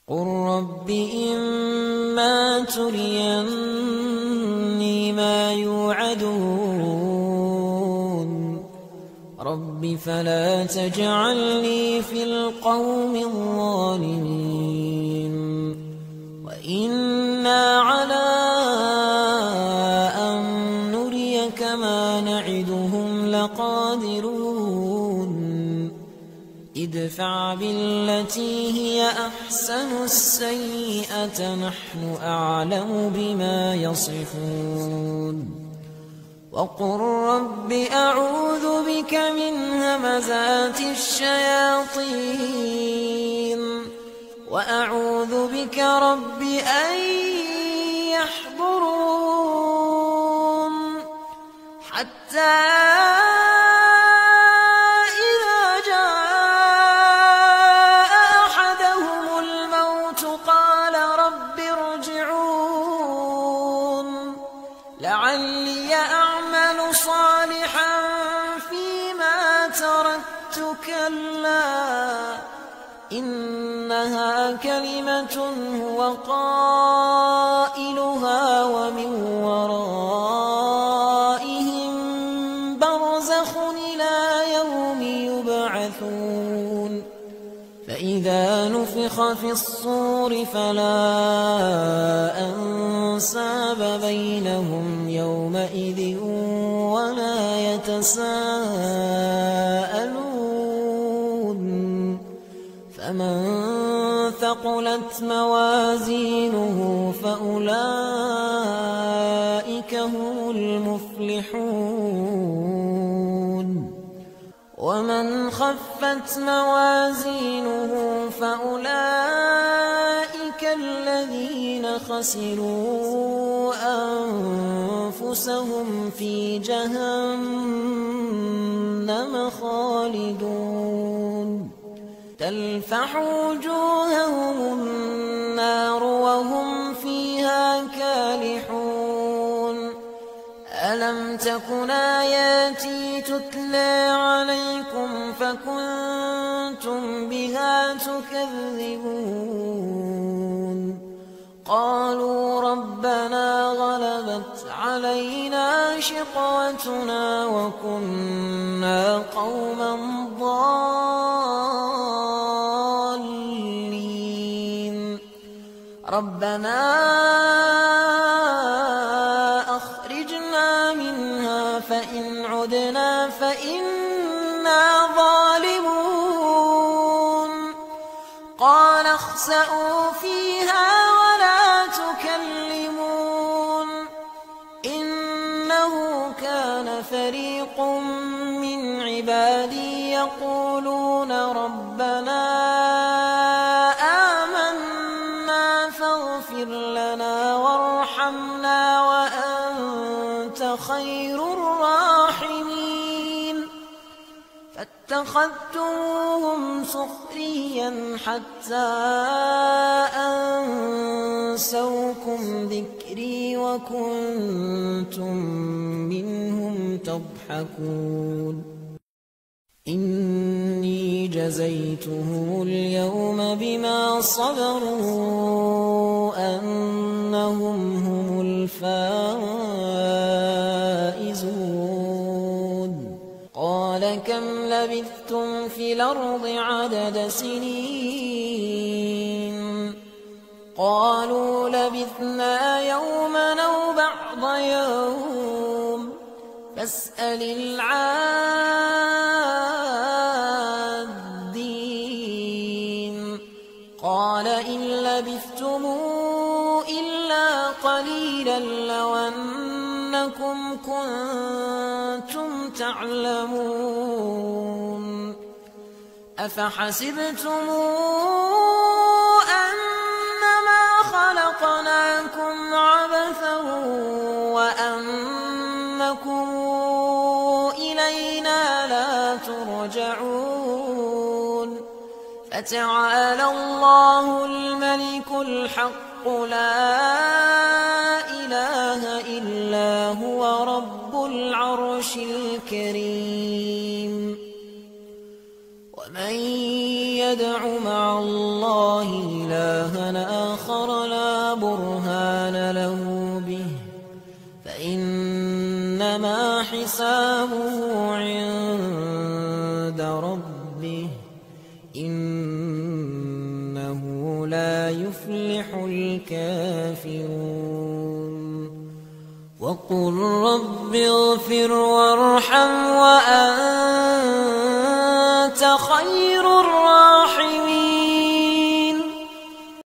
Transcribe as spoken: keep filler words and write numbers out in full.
قل رب إما تريني ما يوعدون رب فلا تجعلني في القوم الظالمين وإنا على أن نريك ما نعدهم لقادرون ادفع بالتي هي أحسن السيئة نحن أعلم بما يصفون وقل رب أعوذ بك من همزات الشياطين وأعوذ بك رب أن يحضرون حتى إذا جاء أحدهم الموت قال رب ارجعون لعلي أعمل صالحا فيما تركت كلا إنها كلمة هو قائلها ومن ورائهم برزخ إلى يوم يبعثون فإذا نفخ في الصور فلا أنساب بينهم يومئذ ولا يتساءلون فمن ثقلت موازينه فأولئك هم المفلحون ومن خفت موازينه فأولئك الذين خسروا أنفسهم في جهنم خالدون تلفح وجوههم النار وهم فيها كالحون ألم تكن آياتي تتلى عليكم فكنتم بها تكذبون قالوا ربنا غلبت علينا شقوتنا وكنا قوما ضالين ربنا أخرجنا منها فإن عدنا فإنا ظالمون قال اخسئوا فيها ولا تكلمون إنه كان فريق من عبادي يقولون ربنا آمنا فاغفر لنا وارحمنا وأنت خير الراحمين فاتخذتموهم سخريا حتى أنسوكم ذكري وكنتم منهم تضحكون إني جزيتهم اليوم بما صبروا أنهم هم الفائزون قال كم لبثتم في الأرض عدد سنين قالوا لبثنا يوما أو بعض يوم فاسأل العادين قال إن لبثتم إلا قليلا لو أنكم كنتم تعلمون أفحسبتم أنما خلقناكم عبثا وأنكم إلينا لا ترجعون فتعالى الله الملك الحق لا إله إلا هو رب العرش الكريم ومن يدع مع الله إلها آخر لا برهان له به فإنما حسابه عند ربه إنه لا يفلح الكافرون وقل رب اغفر وارحم وأنت